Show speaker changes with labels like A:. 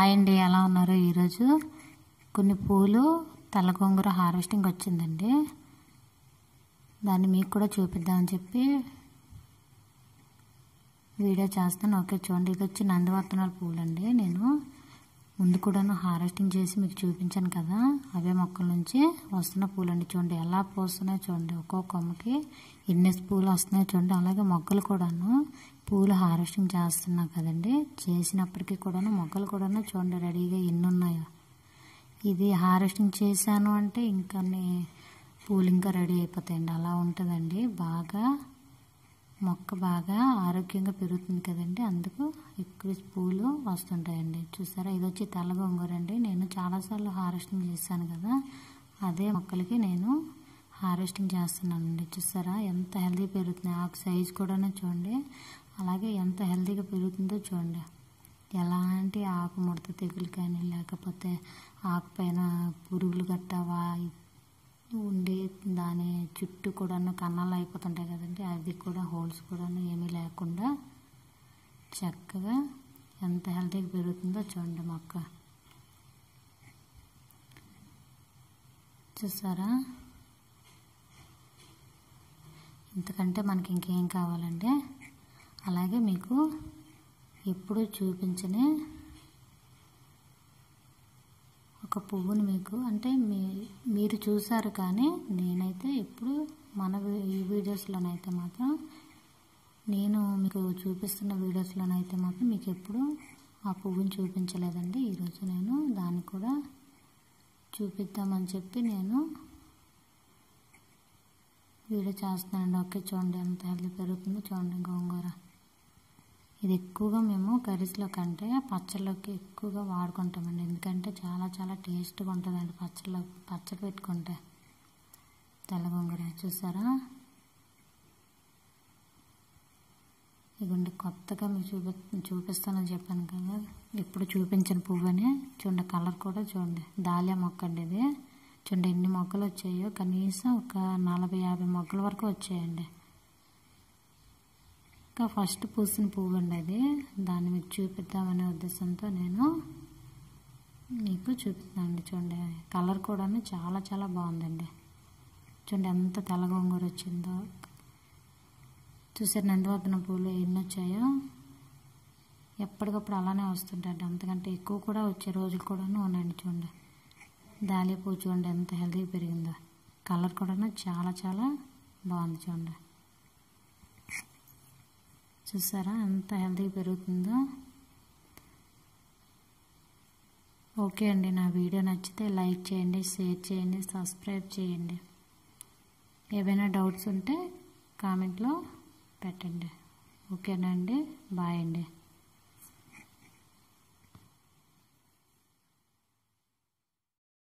A: Hi అండి, ఎలా ఉన్నారు? ఈరోజు కొన్ని పూలు తెల్ల గోంగూర హార్వెస్టింగ్ వచ్చిందండి. దాన్ని మీకు కూడా చూపిద్దామని చెప్పి వీడియో చేస్తాను. ఓకే చూడండి, ఇది వచ్చి నందివర్ధనాల పూలు అండి. నేను ముందు కూడాను హార్వెస్టింగ్ చేసి మీకు చూపించాను కదా, అవే మొక్కల నుంచి వస్తున్న పూలు అండి. చూడండి ఎలా పూస్తున్నాయో చూడండి, ఒక్కొక్క కొమ్మకి ఎన్ని పూలు వస్తున్నాయో చూడండి. అలాగే మొగ్గలు కూడాను పూలు హార్వెస్టింగ్ చేస్తున్నాం కదండి, చేసినప్పటికీ కూడాను మొగ్గలు కూడాను చూడండి రెడీగా ఎన్ని ఉన్నాయో. ఇది హార్వెస్టింగ్ చేశాను అంటే ఇంకా పూలు ఇంకా రెడీ అయిపోతాయండి. అలా ఉంటుందండి. బాగా మొక్క బాగా ఆరోగ్యంగా పెరుగుతుంది కదండి, అందుకు ఎక్కువ పూలు వస్తుంటాయండి. చూసారా, ఇది వచ్చి తెల్ల గోంగూర అండి. నేను చాలాసార్లు హార్వెస్టింగ్ చేశాను కదా, అదే మొక్కలకి నేను హార్వెస్టింగ్ చేస్తున్నానండి. చూసారా ఎంత హెల్దీ పెరుగుతుంది, ఆకు సైజు కూడా చూడండి. అలాగే ఎంత హెల్దీగా పెరుగుతుందో చూడండి. ఎలాంటి ఆకు ముడత తెగులు కానీ లేకపోతే ఆకు పైన పురుగులు గట్టవా ఉండి దాని చుట్టూ కూడాను కన్నాలు అయిపోతుంటాయి కదండి, అది కూడా హోల్స్ కూడాను ఏమీ లేకుండా చక్కగా ఎంత హెల్తీగా పెరుగుతుందో చూడండి మొక్క. చూసారా, ఇంతకంటే మనకి ఇంకేం కావాలంటే. అలాగే మీకు ఎప్పుడు చూపించని ఒక పువ్వుని మీకు అంటే మీరు చూసారు, కానీ నేనైతే ఎప్పుడు ఈ వీడియోస్లోనైతే మాత్రం నేను మీకు చూపిస్తున్న వీడియోస్లోనైతే మాత్రం మీకు ఎప్పుడు ఆ పువ్వుని చూపించలేదండి. ఈరోజు నేను దాన్ని కూడా చూపిద్దామని చెప్పి నేను వీడియో చేస్తున్నానండి. ఓకే చూడండి ఎంత హెల్తీ పెరుగుతుందో చూడండి గోంగూర. ఇది ఎక్కువగా మేము కర్రీస్లో కంటే పచ్చళ్ళలోకి ఎక్కువగా వాడుకుంటామండి, ఎందుకంటే చాలా చాలా టేస్ట్గా ఉంటుందండి పచ్చడి పెట్టుకుంటే తెల్ల గోంగూర. చూసారా, ఇదిగోండి కొత్తగా మీకు చూపిస్తానని చెప్పాను కదా, ఇప్పుడు చూపించిన పువ్వుని చూడండి. కలర్ కూడా చూడండి, దాలియా మొక్క అండి ఇది. చూడండి ఎన్ని మొక్కలు వచ్చాయో, కనీసం ఒక 40-50 మొక్కల వరకు వచ్చాయండి. ఇంకా ఫస్ట్ పూసిన పువ్వు అండి అది. దాన్ని మీకు చూపిద్దామనే ఉద్దేశంతో నేను మీకు చూపిస్తానండి. చూడండి కలర్ కూడా చాలా చాలా బాగుందండి. చూడండి ఎంత తెల్ల గోంగూర వచ్చిందో. చూసారు నందివర్ధన పూలు ఎన్ని వచ్చాయో. ఎప్పటికప్పుడు అలానే వస్తుంటాయండి, అంతకంటే ఎక్కువ కూడా వచ్చే రోజులు కూడాను ఉన్నాయండి. చూడండి దాలియా పువ్వు చూడండి ఎంత హెల్తీగా పెరిగిందో. కలర్ కూడా చాలా చాలా బాగుంది చూడండి. చూసారా ఎంత హెల్తీగా పెరుగుతుందో. ఓకే అండి, నా వీడియో నచ్చితే లైక్ చేయండి, షేర్ చేయండి, సబ్స్క్రైబ్ చేయండి. ఏవైనా డౌట్స్ ఉంటే కామెంట్లో పెట్టండి. ఓకేనా అండి, బాయ్ అండి.